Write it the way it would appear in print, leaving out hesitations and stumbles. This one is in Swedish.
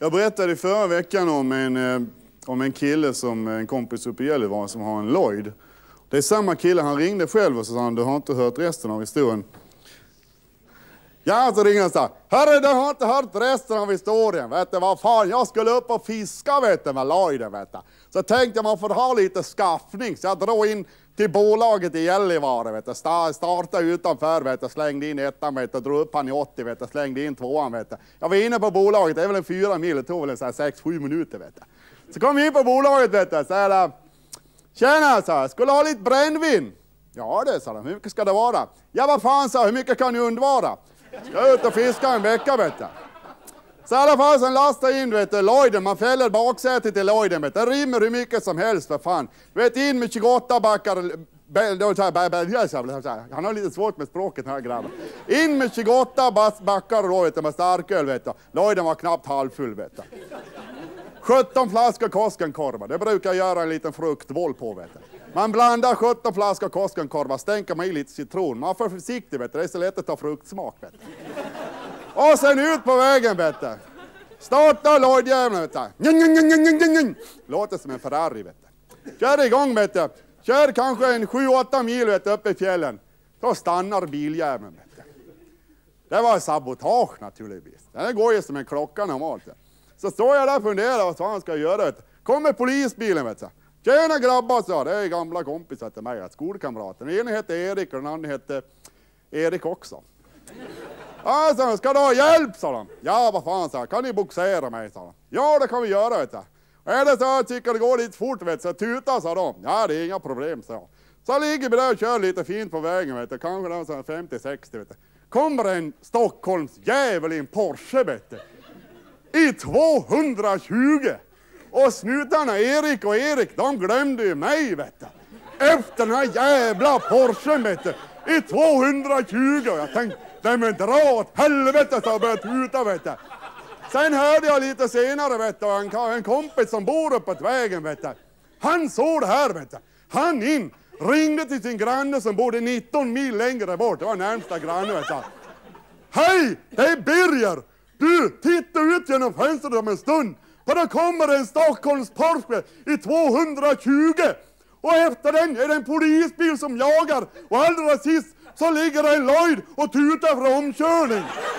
Jag berättade i förra veckan om en kille som en kompis uppe i Gällivare som har en Lloyd. Det är samma kille, han ringde själv och så sa han, du har inte hört resten av historien. Ja, så ringde han så här, hörru, du har inte hört resten av historien, vet du vad fan, jag skulle upp och fiska, vet du, med Lloyden, vet du. Så tänkte jag man får ha lite skaffning, så jag drog in till bolaget i Gällivare, vet du, startade utanför, vet du, slängde in ettan, vet du, drog upp han i 80, vet du, slängde in tvåan, vet du. Jag var inne på bolaget, det är väl en 4 mil, det tog väl en 6-7 minuter, vet du. Så kom vi in på bolaget, vet du, så här, tjena, så här, skulle ha lite brännvin? Ja, det sa de, hur mycket ska det vara? Ja, vad fan, så hur mycket kan ni undvara? Ska ut och fiska en vecka, vet du. Så i alla fall sen lastar in, vet du, Lloyden, man fäller baksätet i Lloyden, vet du. Det rymmer hur mycket som helst, för fan. Vet in med 28 backar, han har lite svårt med språket här, grabben. In med 28 backar då, vet du, med starköl, vet du. Lloyden var knappt halvfull, vet du. 17 flaskor Koskenkorva, det brukar jag göra en liten fruktboll på, vet du. Man blandar 17 flaskor Koskenkorva, stänker man i lite citron. Man får försiktigt, vet du, det är så lätt att ta fruktsmak, vet du. Och sen ut på vägen, vet du. Starta Lloydjäveln, vet du. Låter som en Ferrari, vet du. Kör igång, vet du. Kör kanske en 7-8 mil, vet du, upp i fjällen. Då stannar biljäveln, vet du. Det var sabotage naturligtvis. Den går ju som en klocka normalt. Så står jag där och funderar vad han ska göra, vet du. Kommer polisbilen, vet du. Tjena grabbar, så det är gamla kompisar till mig, skolkamrater. Den ena heter Erik och den andra heter Erik också. Ja, så ska du ha hjälp, sa de. Ja, vad fan, så kan ni boxera mig, sa de. Ja, det kan vi göra, vet du. Är det så jag tycker det går lite fort, vet du, så tuta, sa de. Ja, det är inga problem, sa jag. Så ligger vi där och kör lite fint på vägen, vet du. Kanske där så 50-60, vet du. Kommer en Stockholms jävel i en Porsche, vet du. I 220. Och snutarna Erik och Erik, de glömde ju mig, vet du. Efter den här jävla Porsche, vet du. I 220. Och jag tänkte, nej men dra åt helvete, så jag började tuta, vet du. Sen hörde jag lite senare, vet du, en kompis som bor uppåt vägen, vet du. Han såg det här, vet du. Han ringde till sin granne som bodde 19 mil längre bort. Det var närmsta granne, vet du. Hej, det är Birger. Du, titta ut genom fönstret om en stund. För då kommer en Stockholms Porsche i 220. Och efter den är det en polisbil som jagar. Och allra sist så ligger en Lloyd och tutar för omkörning.